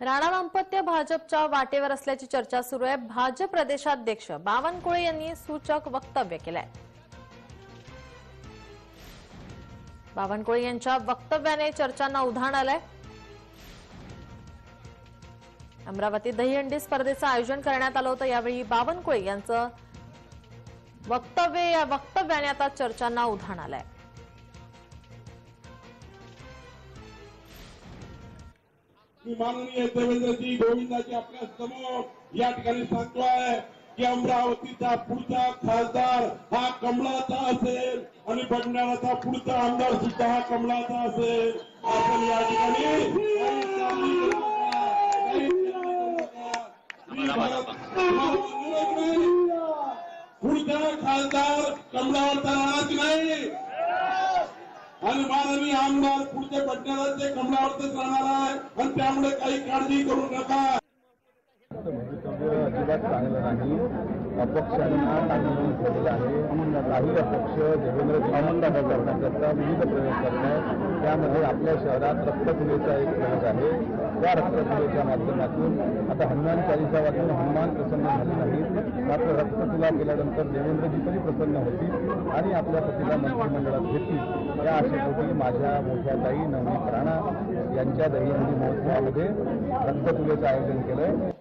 राणा दाम्पत्य भाजपच्या वाटेवर असल्याची चर्चा सुरू आहे। भाजप प्रदेशाध्यक्ष बावनकुळे यांनी सूचक वक्तव्य केलंय। बावनकुळे यांच्या वक्तव्याने चर्चांना उधाण आलंय। अमरावतीत दहीहंडी स्पर्धेचं आयोजन करण्यात आलं होतं। यावेळी बावनकुळे यांचं या वक्तव्याने आता चर्चांना उधाण आलंय। माननीय देवेंद्रजी गोविंदाजी आपल्या समोर या ठिकाणी सांगतोय की अमरावतीचा पुढचा खासदार हा कमळाचा असेल आणि बंडाळाचा पुढचा आमदार सुद्धा हा कमळाचा असेल। आपण या ठिकाणी पुढचा खासदार कमळावरचा राहणार की नाही आणि माननीय आमदार पुढचे बंडाळाचे कमळावरच राहणार आहे आणि त्यामुळे काही काळजी करू नका। भवितव्य अजिबात चांगलं नाही। अपक्षांना टांगून ठेवलेलं आहे। काही अपक्ष देवेंद्र सावंतांना करण्याकरता विविध प्रयोग करतात। त्यामध्ये आपल्या शहरात रक्तफुलेचा एक प्रयोग आहे। त्या रक्तफुलेच्या माध्यमातून आता हनुमान चालीसा वाचून हनुमान प्रसन्न झाले नाहीत, मात्र रक्तफुला केल्यानंतर देवेंद्रजी तरी प्रसन्न होतील आणि आपल्या पतीला मंत्रिमंडळात घेतील। या आशेपोटी माझ्या मोठ्या ताई नवनीत राणा यांच्या दहीहंडी महोत्सवामध्ये रक्तफुलेचं आयोजन केलंय।